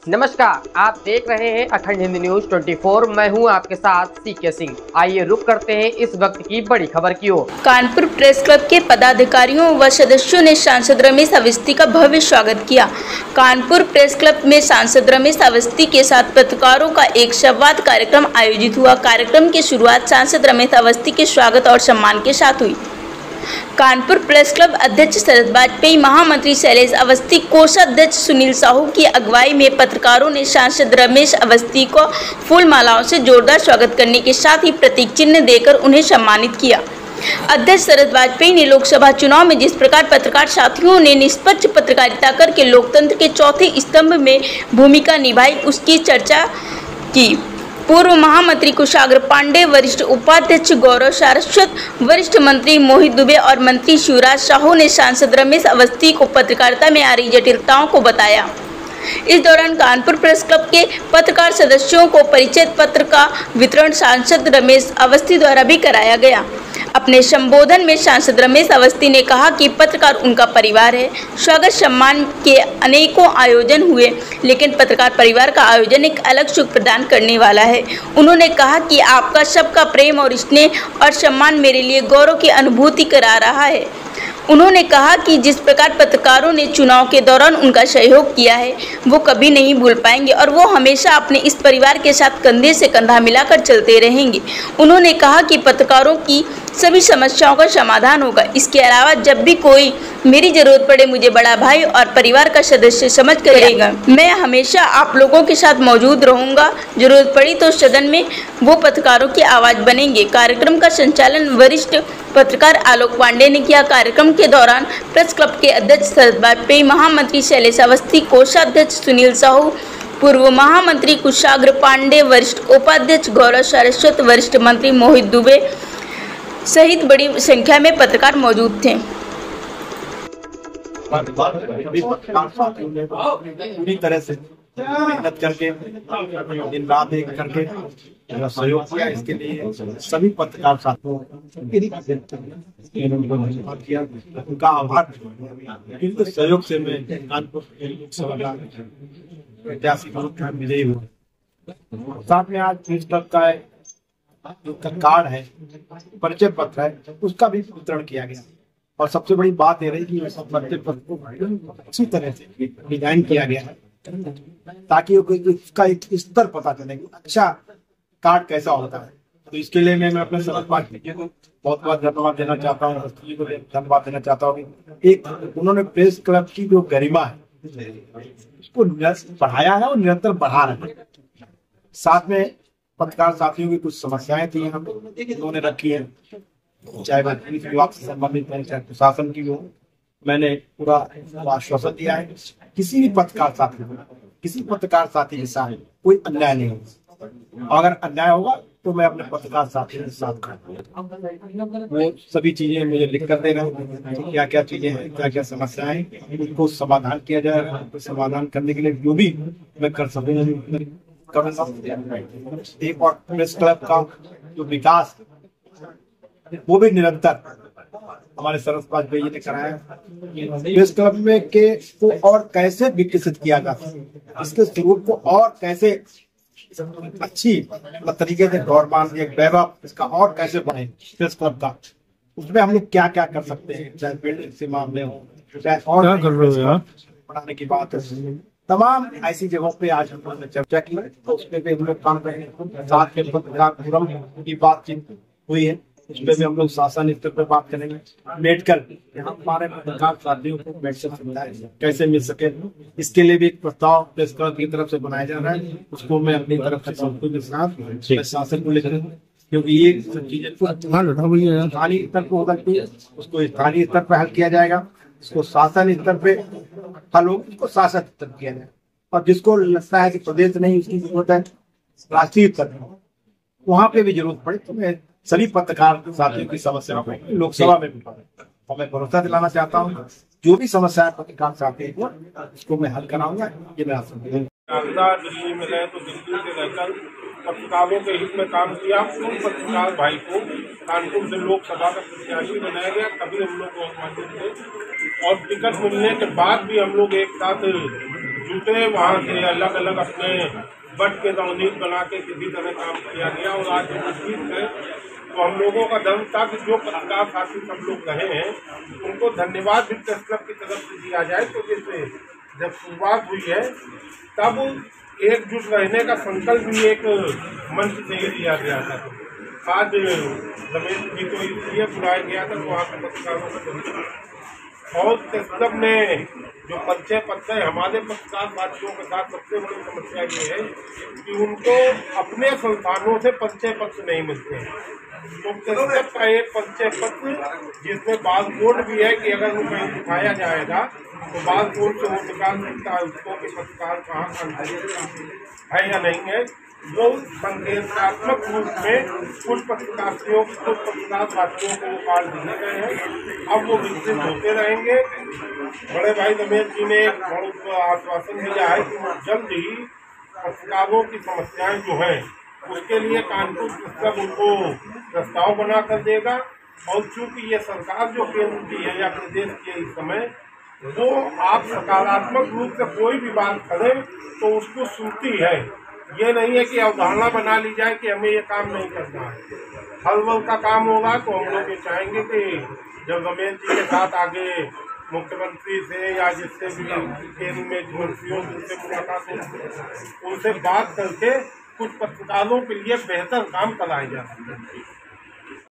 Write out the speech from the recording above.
नमस्कार, आप देख रहे हैं अखंड हिंदी न्यूज 24। मैं हूं आपके साथ सीके सिंह। आइए रुक करते हैं इस वक्त की बड़ी खबर की ओर। कानपुर प्रेस क्लब के पदाधिकारियों व सदस्यों ने सांसद रमेश अवस्थी का भव्य स्वागत किया। कानपुर प्रेस क्लब में सांसद रमेश अवस्थी के साथ पत्रकारों का एक संवाद कार्यक्रम आयोजित हुआ। कार्यक्रम की शुरुआत सांसद रमेश अवस्थी के स्वागत और सम्मान के साथ हुई। कानपुर प्रेस क्लब अध्यक्ष शरद वाजपेयी, महामंत्री शैलेश अवस्थी, कोषाध्यक्ष सुनील साहू की अगुवाई में पत्रकारों ने सांसद रमेश अवस्थी को फूल मालाओं से जोरदार स्वागत करने के साथ ही प्रतीक चिन्ह देकर उन्हें सम्मानित किया। अध्यक्ष शरद वाजपेयी ने लोकसभा चुनाव में जिस प्रकार पत्रकार साथियों ने निष्पक्ष पत्रकारिता करके लोकतंत्र के चौथे स्तंभ में भूमिका निभाई, उसकी चर्चा की। पूर्व महामंत्री कुशाग्र पांडे, वरिष्ठ उपाध्यक्ष गौरव सारस्वत, वरिष्ठ मंत्री मोहित दुबे और मंत्री शिवराज साहू ने सांसद रमेश अवस्थी को पत्रकारिता में आ रही जटिलताओं को बताया। इस दौरान कानपुर प्रेस क्लब के पत्रकार सदस्यों को परिचय पत्र का वितरण सांसद रमेश अवस्थी द्वारा भी कराया गया। अपने संबोधन में सांसद रमेश अवस्थी ने कहा कि पत्रकार उनका परिवार है। स्वागत सम्मान के अनेकों आयोजन हुए, लेकिन पत्रकार परिवार का आयोजन एक अलग सुख प्रदान करने वाला है। उन्होंने कहा कि आपका सबका प्रेम और स्नेह और सम्मान मेरे लिए गौरव की अनुभूति करा रहा है। उन्होंने कहा कि जिस प्रकार पत्रकारों ने चुनाव के दौरान उनका सहयोग किया है, वो कभी नहीं भूल पाएंगे और वो हमेशा अपने इस परिवार के साथ कंधे से कंधा मिलाकर चलते रहेंगे। उन्होंने कहा कि पत्रकारों की सभी समस्याओं का समाधान होगा। इसके अलावा जब भी कोई मेरी जरूरत पड़े, मुझे बड़ा भाई और परिवार का सदस्य समझ करेगा। मैं हमेशा आप लोगों के साथ मौजूद रहूंगा। जरूरत पड़ी तो सदन में वो पत्रकारों की आवाज बनेंगे। कार्यक्रम का संचालन वरिष्ठ पत्रकार आलोक पांडे ने किया। कार्यक्रम के दौरान प्रेस क्लब के अध्यक्ष शरद वाजपेयी, महामंत्री शैलेश अवस्थी, कोषाध्यक्ष सुनील साहू, पूर्व महामंत्री कुशाग्र पांडे, वरिष्ठ उपाध्यक्ष गौरव सारस्वत, वरिष्ठ मंत्री मोहित दुबे सहित बड़ी संख्या में पत्रकार मौजूद थे। पूरी तरह से मेहनत करके, दिन रात एक करके सहयोग किया। इसके लिए सभी पत्रकार साथियों किया, उनका आभार। इनके सहयोग से मैं कानपुर विजयी हुआ। साथ में आज प्रेस क्लब का जो कार्ड है, परिचय पत्र है, उसका भी वितरण किया गया। और सबसे बड़ी बात यह रही कि परिचय पत्र को अच्छी तरह से डिजाइन किया गया है ताकि उसका एक स्तर पता चले कि अच्छा कार्ड कैसा होता है। तो इसके लिए मैं अपने शरद वाजपेयी को बहुत बहुत धन्यवाद देना चाहता हूँ, धन्यवाद देना चाहता हूँ कि एक उन्होंने प्रेस क्लब की जो गरिमा है उसको बढ़ाया है और निरंतर बढ़ा रहे हैं। साथ में पत्रकार साथियों की कुछ समस्याएं थी यहाँ पे उन्होंने रखी है, चाहे वह पुलिस विभाग से संबंधित है, चाहे प्रशासन की हो। मैंने पूरा आश्वासन दिया है किसी भी पत्रकार साथी के साथ कोई अन्याय नहीं होगा। अगर अन्याय होगा तो मैं अपने पत्रकार साथियों के साथ खड़ा। वो सभी चीजें मुझे लिख कर दे रहे हैं, क्या क्या चीजें हैं, क्या क्या समस्याएं, उनको समाधान किया जाए। समाधान करने के लिए जो भी मैं कर सकूँ करूँगा। एक और प्रेस क्लब का जो विकास वो भी निरंतर हमारे शरद वाजपेयी ने कराया। प्रेस क्लब में के को और कैसे विकसित किया जा सके, इसके स्वरूप को और कैसे अच्छी तरीके से गौरवान एक वैभव इसका और कैसे बढ़े प्रेस क्लब का, उसमें हम लोग क्या क्या कर सकते हैं, चाहे बिल्डिंग से मामले हो, चाहे और बढ़ाने की बात है। तमाम ऐसी जगहों पे आज हम लोगों ने चर्चा की, तो उस पर भी हम लोग काम करेंगे। साथ में पत्रकार फोरम की बातचीत हुई है, उस पर भी हम लोग शासन स्तर पर बात करेंगे। बैठकर यहाँ हमारे पत्रकार साथियों को बैठकर सुविधा कैसे मिल सके, इसके लिए भी एक प्रस्ताव प्रेस क्लब की तरफ से बनाया जा रहा है। उसको मैं अपनी तरफ से संपूर्ण के साथ शासन को लेकर, क्योंकि ये सब चीजें स्थानीय स्तर पर हो सकती है, उसको स्थानीय स्तर पर हल किया जाएगा। इसको शासन स्तर पे हल हो, उसको शासन स्तर किया जाए। और जिसको लगता है कि प्रदेश नहीं उसकी जरूरत है राष्ट्रीय स्तर पर, वहां पे भी जरूरत पड़े तो मैं सभी पत्रकार साथियों की समस्याओं को लोकसभा में भी और मैं भरोसा दिलाना चाहता हूँ जो भी समस्याएं पत्रकार साथी हैं उसको मैं हल कराऊंगा। ये मैं आपसे दिल्ली में गए तो दिल्ली से रहकर पत्रकारों के हित में काम किया। उन पत्रकार भाई को कानपुर से लोकसभा का प्रत्याशी बनाया गया, तभी हम लोग को मंदिर थे। और टिकट मिलने के बाद भी हम लोग एक साथ जुटे, वहाँ से अलग अलग अपने बट के नवनीत बना के किसी तरह काम किया गया। और आज जीत है तो हम लोगों का धर्म था कि जो पत्रकार साथी सब लोग रहे हैं उनको धन्यवाद भी प्रेस क्लब की तरफ से दिया जाए। तो जैसे जब शुरुआत हुई है तब एकजुट रहने का संकल्प भी एक मंच से ही दिया गया था। आज रमेश जी को इसलिए बुलाया गया था वहाँ के पत्रकारों को, और प्रेस क्लब में जो परिचय पत्र है हमारे पत्रकार साथियों के साथ सबसे बड़ी समस्या ये है कि उनको अपने संस्थानों से परिचय पत्र नहीं मिलते हैं। तो प्रेस क्लब का एक परिचय पत्र जिसमें बाल कोड भी है कि अगर वो कहीं दिखाया जाएगा तो बाल कोड से वो निकाल सकता है उसको कि पत्रकार कहाँ है या नहीं है। वो संकेतात्मक रूप में कुछ पत्रकार साथियों को कार्ड दिए गए हैं। अब वो विकसित होते रहेंगे। बड़े भाई रमेश जी ने एक आश्वासन दिया है कि जल्द ही पत्रकारों की समस्याएं जो हैं उसके लिए कानपुर क्लब उनको प्रस्ताव बना कर देगा। और चूंकि ये सरकार जो केंद्र की है या प्रदेश की है इस समय, वो आप सकारात्मक रूप से कोई भी बात करें तो उसको सुनती है। ये नहीं है कि अवधारणा बना ली जाए कि हमें ये काम नहीं करना है। हर वर्ग का काम होगा तो हम लोग ये चाहेंगे कि जब रमेश जी के साथ आगे मुख्यमंत्री से या जिससे भी केंद्र में मंत्रियों से मुलाकात हो उनसे बात करके कुछ पत्रकारों के लिए बेहतर काम कराया जा सके।